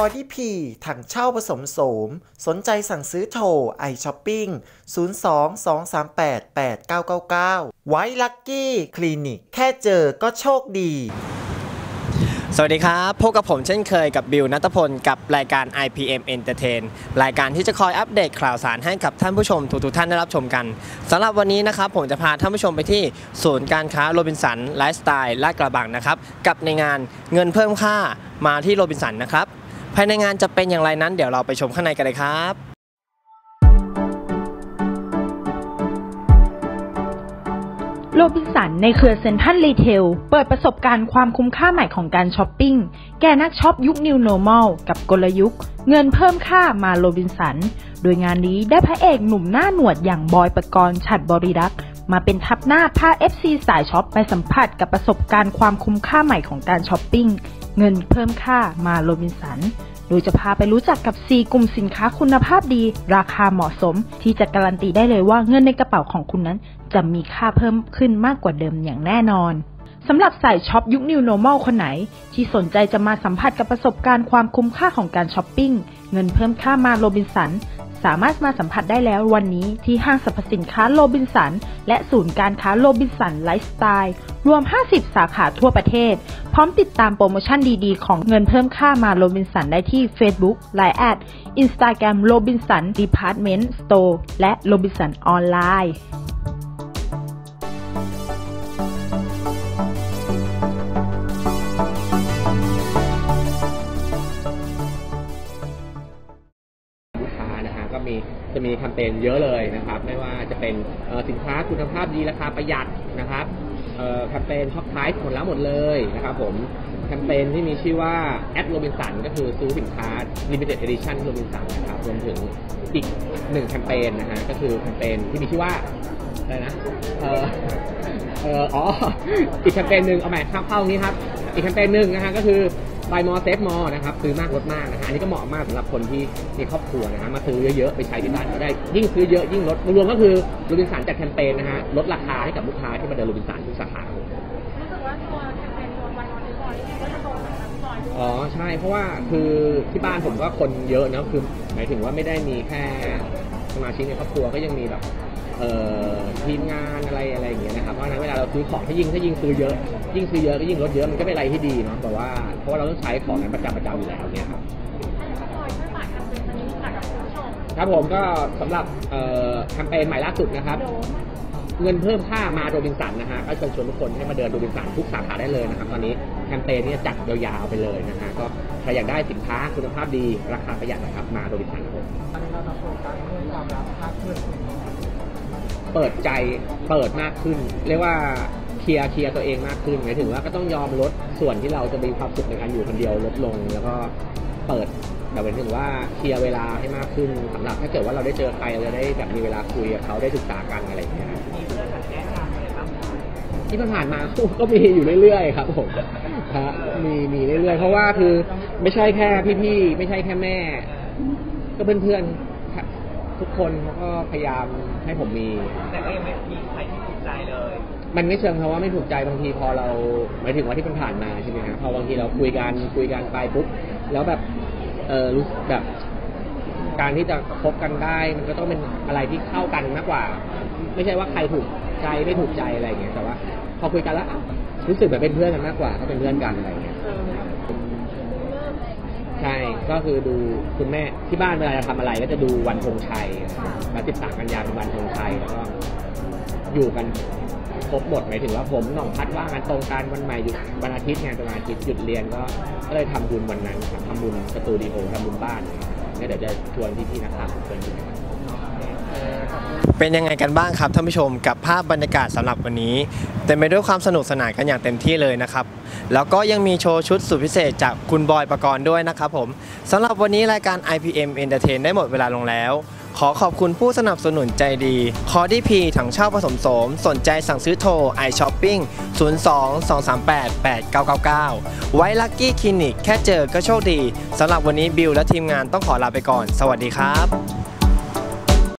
ดี้พีถังเช่าผสมโสมสนใจสั่งซื้อโทรiShopping 02-238-8999 ไว้ลัคกี้คลินิกแค่เจอก็โชคดีสวัสดีครับพบกับผมเช่นเคยกับบิวณัฐพลกับรายการ IPM Entertain รายการที่จะคอยอัปเดตข่าวสารให้กับท่านผู้ชมทุกท่านได้รับชมกันสำหรับวันนี้นะครับผมจะพาท่านผู้ชมไปที่ศูนย์การค้าโรบินสันไลฟ์สไตล์ลาดกระบังนะครับกับในงานเงินเพิ่มค่ามาที่โรบินสันนะครับภายในงานจะเป็นอย่างไรนั้นเดี๋ยวเราไปชมข้างในกันเลยครับโรบินสันในเครือเซ็นทรัลรีเทลเปิดประสบการณ์ความคุ้มค่าใหม่ของการช้อปปิ้งแก่นักช็อปยุค New Normal กับกลยุทธ์เงินเพิ่มค่ามาโรบินสันโดยงานนี้ได้พระเอกหนุ่มหน้าหนวดอย่างบอยปกรณ์ ฉัตรบริรักษ์มาเป็นทัพหน้าพา FC สายช็อปไปสัมผัสกับประสบการณ์ความคุ้มค่าใหม่ของการช้อปปิ้งเงินเพิ่มค่ามาโรบินสันโดยจะพาไปรู้จักกับ 4 กลุ่มสินค้าคุณภาพดีราคาเหมาะสมที่จะการันตีได้เลยว่าเงินในกระเป๋าของคุณนั้นจะมีค่าเพิ่มขึ้นมากกว่าเดิมอย่างแน่นอนสำหรับสายช็อปยุค New Normal คนไหนที่สนใจจะมาสัมผัสกับประสบการณ์ความคุ้มค่าของการช้อปปิ้งเงินเพิ่มค่ามาโรบินสันสามารถมาสัมผัสได้แล้ววันนี้ที่ห้างสรรพสินค้าโรบินสันและศูนย์การค้าโรบินสันไลฟ์สไตล์รวม50สาขาทั่วประเทศพร้อมติดตามโปรโมชั่นดีๆของเงินเพิ่มค่ามาโรบินสันได้ที่ Facebook Line แอด Instagram Robinson Department Store และ Robinson ออนไลน์จะมีแคมเปญเยอะเลยนะครับไม่ว่าจะเป็นสินค้าคุณภาพดีราคาประหยัดนะครับแคมเปญช็อปไพรส์หมดแล้วหมดเลยนะครับผมแคมเปญที่มีชื่อว่าแอดโรบินสันก็คือซื้อสินค้า Limited Edition โรบินสันนะครับรวมถึงอีก1แคมเปญนะฮะก็คือแคมเปญที่มีชื่อว่าอะไรนะอีกแคมเปญหนึ่งเอาใหม่เข้าอย่างนี้ครับอีกแคมเปญหนึ่งนะฮะก็คือBuy More Save More นะครับซื้อมากลดมากนะฮะอันนี้ก็เหมาะมากสำหรับคนที่มีครอบครัวนะฮะมาซื้อเยอะๆไปใช้ที่บ้านก็ได้ยิ่งซื้อเยอะยิ่งลดรวมก็คือโรบินสันจัดแคมเปญนะฮะลดราคาให้กับลูกค้าที่มาเดินโรบินสันทุกสาขารู้สึกว่าตัวแคมเปญตัว Buy More Save More นี่ก็จะโตเหมือนกันบ่อยอ๋อใช่เพราะว่าคือที่บ้านผมก็คนเยอะนะคือหมายถึงว่าไม่ได้มีแค่สมาชิกในครอบครัวก็ยังมีแบบทีมงานอะไรอย่างเงี้ยนะครับเพราะฉะนั้นเวลาเราซื้อของถ้ายิ่งซื้อเยอะก็ยิ่งลดเยอะมันก็เป็นอะไรที่ดีเนาะแต่ว่าเพราะว่าเราต้องใช้ของนั้นประจำอยู่แล้วเนี่ยครับครับผมก็สำหรับแคมเปญใหม่ล่าสุดนะครับเงินเพิ่มค่ามาโรบินสันนะฮะก็เชิญชวนทุกคนให้มาเดินโรบินสันทุกสาขาได้เลยนะครับตอนนี้แคมเปญนี้จัดยาวๆไปเลยนะฮะก็ใครอยากได้สินค้าคุณภาพดีราคาประหยัดนะครับมาโรบินสันครับเปิดใจเปิดมากขึ้นเรียกว่าเคลียร์ตัวเองมากขึ้นหมายถึงว่าก็ต้องยอมลดส่วนที่เราจะมีความสุขในการอยู่คนเดียวลดลงแล้วก็เปิดแบบหมายถึงว่าเคลียร์เวลาให้มากขึ้นสำหรับถ้าเกิดว่าเราได้เจอใครเราได้แบบมีเวลาคุยกับเขาได้ศึกษากันอะไรอย่างเงี้ยที่ผ่านมาก็มีอยู่เรื่อยๆครับผมมีเรื่อยๆเพราะว่าคือไม่ใช่แค่พี่ๆไม่ใช่แค่แม่ก็เพื่อนๆทุกคนเขาก็พยายามให้ผมมีแต่ก็ยังไม่มีใครที่ถูกใจเลยมันไม่เชิงเพราะว่าไม่ถูกใจบางทีพอเราหมายถึงว่าที่ผ่านมาใช่ไหมครับพอบางทีเราคุยกันไปปุ๊บแล้วแบบรู้แบบการที่จะคบกันได้มันก็ต้องเป็นอะไรที่เข้ากันมากกว่าไม่ใช่ว่าใครถูกใจไม่ถูกใจอะไรอย่างเงี้ยแต่ว่าพอคุยกันแล้วรู้สึกแบบเป็นเพื่อนกันมากกว่าก็เป็นเพื่อนกันอะไรอย่างเงี้ยใช่ก็คือดูคุณแม่ที่บ้านเวลาจะทำอะไรก็จะดูวันธงชัย13 กันยายนเป็นวันธงชัยแล้วก็อยู่กันครบหมดหมายถึงว่าผมหน่องพัดว่างานตรงกันวันใหม่หยุดวันอาทิตย์งานวันอาทิตย์หยุดเรียนก็เลยทำบุญวันนั้นครับทำบุญสตูดิโอทำบุญบ้านเนี่ยเดี๋ยวจะชวนพี่ๆนักข่าวเชิญดูนะครับเป็นยังไงกันบ้างครับท่านผู้ชมกับภาพบรรยากาศสำหรับวันนี้เต็มไปด้วยความสนุกสนานกันอย่างเต็มที่เลยนะครับแล้วก็ยังมีโชว์ชุดสุดพิเศษจากคุณบอยปกรณ์ด้วยนะครับผมสำหรับวันนี้รายการ IPM Entertain ได้หมดเวลาลงแล้วขอขอบคุณผู้สนับสนุนใจดีคอดี้พีถังเช่าผสมโสมสนใจสั่งซื้อโทรiShopping 02-238-8999 ไว้ลัคกี้คลินิกแค่เจอก็โชคดีสำหรับวันนี้บิวและทีมงานต้องขอลาไปก่อนสวัสดีครับ